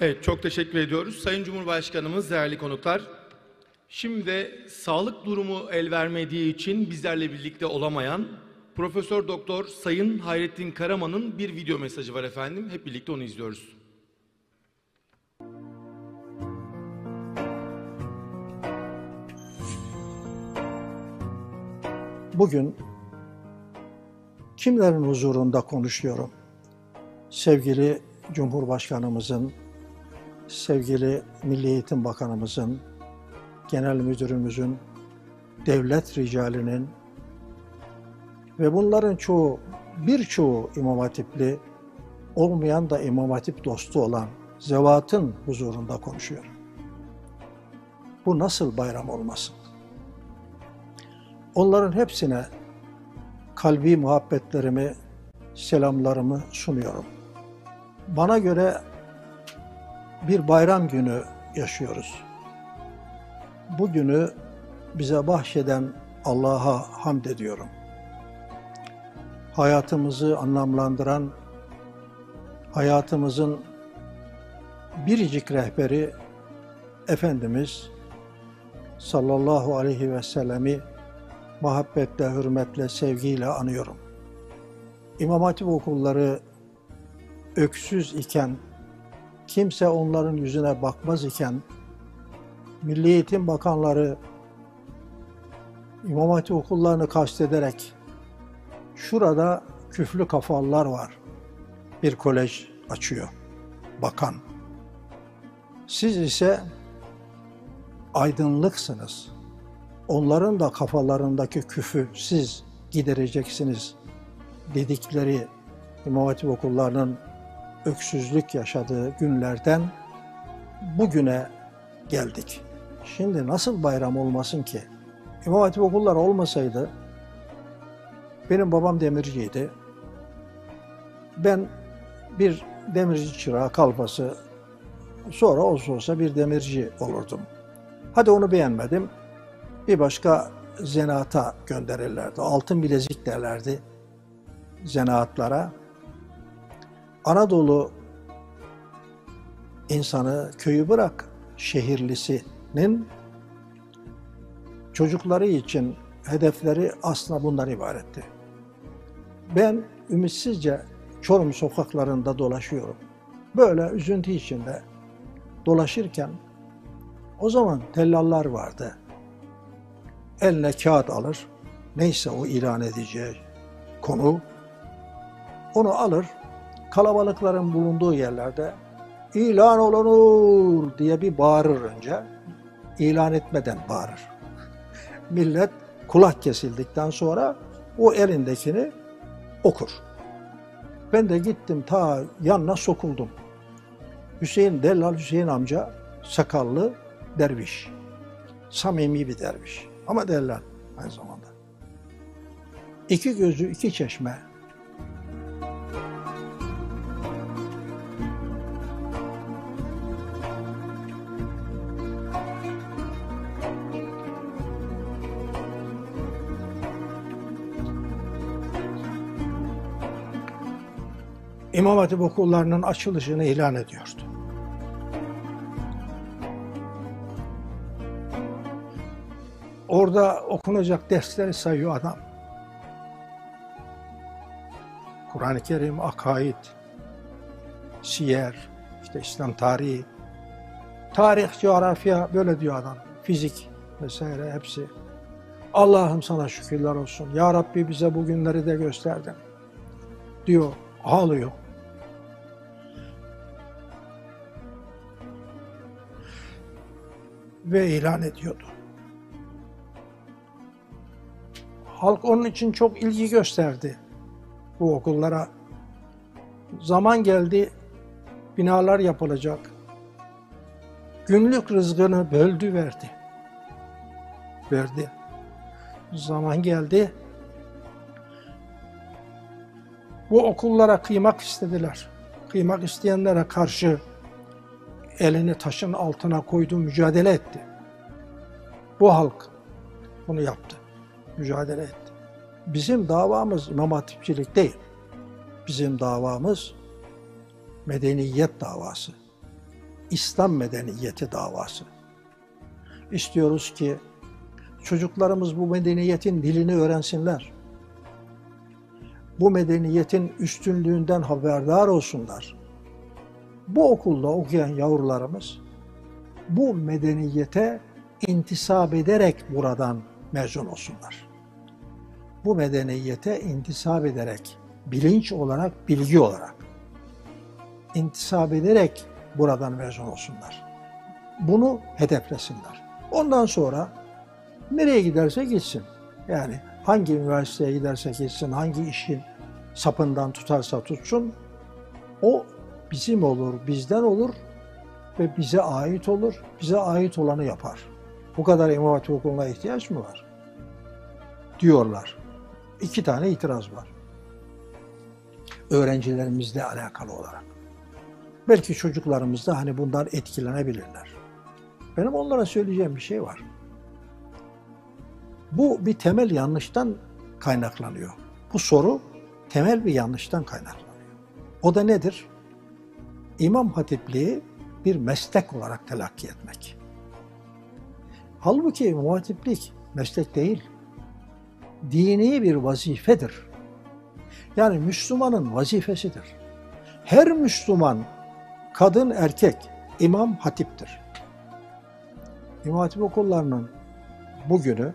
Evet, çok teşekkür ediyoruz. Sayın Cumhurbaşkanımız, değerli konuklar. Şimdi de sağlık durumu el vermediği için bizlerle birlikte olamayan Profesör Doktor Sayın Hayrettin Karaman'ın bir video mesajı var efendim. Hep birlikte onu izliyoruz. Bugün kimlerin huzurunda konuşuyorum? Sevgili Cumhurbaşkanımızın, sevgili Milli Eğitim Bakanımızın, Genel Müdürümüzün, devlet ricalinin ve bunların birçoğu İmam Hatipli, olmayan da İmam Hatip dostu olan zevatın huzurunda konuşuyorum. Bu nasıl bayram olmasın? Onların hepsine kalbi muhabbetlerimi, selamlarımı sunuyorum. Bana göre bir bayram günü yaşıyoruz. Bu günü bize bahşeden Allah'a hamd ediyorum. Hayatımızı anlamlandıran, hayatımızın biricik rehberi Efendimiz sallallahu aleyhi ve sellemi muhabbetle, hürmetle, sevgiyle anıyorum. İmam Hatip okulları öksüz iken, kimse onların yüzüne bakmaz iken, Milli Eğitim Bakanları İmam Hatip okullarını kastederek, şurada küflü kafalılar var, bir kolej açıyor, bakan. Siz ise aydınlıksınız. Onların da kafalarındaki küfü siz gidereceksiniz dedikleri İmam Hatip okullarının öksüzlük yaşadığı günlerden bugüne geldik. Şimdi nasıl bayram olmasın ki? İmam Hatip okulları olmasaydı, benim babam demirciydi. Ben bir demirci çırağı kalfası, sonra olsa bir demirci olurdum. Hadi onu beğenmedim. Bir başka zanaata gönderirlerdi. Altın bilezik derlerdi zanaatlara. Anadolu insanı, köyü bırak şehirlisinin çocukları için hedefleri aslında bundan ibaretti. Ben ümitsizce Çorum sokaklarında dolaşıyorum. Böyle üzüntü içinde dolaşırken o zaman tellallar vardı. Eline kağıt alır, neyse o ilan edeceği konu, onu alır, kalabalıkların bulunduğu yerlerde ilan olunur diye bir bağırır önce, ilan etmeden bağırır. Millet kulak kesildikten sonra o elindekini okur. Ben de gittim ta yanına sokuldum. Dellal Hüseyin amca sakallı derviş, samimi bir derviş. Ama dellal aynı zamanda. İki gözü, iki çeşme. İmam Hatip okullarının açılışını ilan ediyordu. Orada okunacak dersleri sayıyor adam. Kur'an-ı Kerim, akaid, siyer, işte İslam tarihi, tarih, coğrafya, böyle diyor adam. Fizik vesaire hepsi. Allah'ım sana şükürler olsun. Ya Rabbi bize bu günleri de gösterdin diyor, ağlıyor. Ve ilan ediyordu. Halk onun için çok ilgi gösterdi bu okullara. Zaman geldi, binalar yapılacak. Günlük rızkını böldü, verdi. Zaman geldi, bu okullara kıymak istediler. Kıymak isteyenlere karşı elini taşın altına koydu, mücadele etti. Bu halk bunu yaptı, mücadele etti. Bizim davamız İmam Hatipçilik değil. Bizim davamız medeniyet davası. İslam medeniyeti davası. İstiyoruz ki çocuklarımız bu medeniyetin dilini öğrensinler. Bu medeniyetin üstünlüğünden haberdar olsunlar. Bu okulda okuyan yavrularımız bu medeniyete intisap ederek buradan mezun olsunlar. Bu medeniyete intisap ederek, bilinç olarak, bilgi olarak intisap ederek buradan mezun olsunlar. Bunu hedeflesinler. Ondan sonra nereye giderse gitsin. Yani hangi üniversiteye giderse gitsin, hangi işin sapından tutarsa tutsun, o bizim olur, bizden olur ve bize ait olur, bize ait olanı yapar. Bu kadar İmam Hatip Okulu'na ihtiyaç mı var? Diyorlar. 2 tane itiraz var. Öğrencilerimizle alakalı olarak. Belki çocuklarımız da hani bundan etkilenebilirler. Benim onlara söyleyeceğim bir şey var. Bu bir temel yanlıştan kaynaklanıyor. Bu soru temel bir yanlıştan kaynaklanıyor. O da nedir? İmam Hatipliği bir meslek olarak telakki etmek. Halbuki İmam Hatiplik meslek değil, dini bir vazifedir. Yani Müslümanın vazifesidir. Her Müslüman, kadın erkek, İmam Hatip'tir. İmam Hatip okullarının bugünü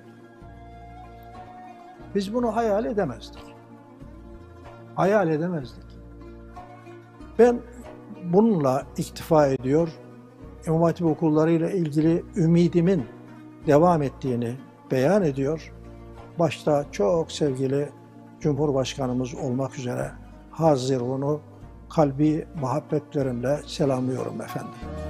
biz bunu hayal edemezdik. Hayal edemezdik. Ben bununla iktifa ediyor, İmam Hatip okullarıyla ilgili ümidimin devam ettiğini beyan ediyor. Başta çok sevgili Cumhurbaşkanımız olmak üzere Hazirun'u kalbi muhabbetlerimle selamlıyorum efendim.